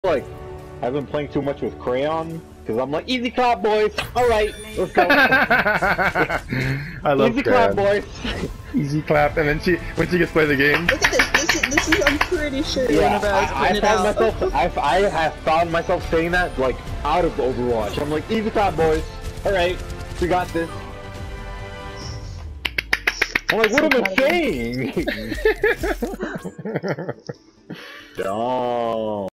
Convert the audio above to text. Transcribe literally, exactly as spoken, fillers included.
like I've been playing too much with Crayon because I'm like, easy clap, boys. All right, let's go. I love easy Crayon. clap, boys. Easy clap, and then she when she gets to play the game. Look at this. This is, this is I'm pretty sure Yeah, one of us I, I pointed found out. myself. I, I have found myself saying that like out of Overwatch. I'm like, easy clap, boys. All right, we got this. I'm like, what am I saying? Dumb.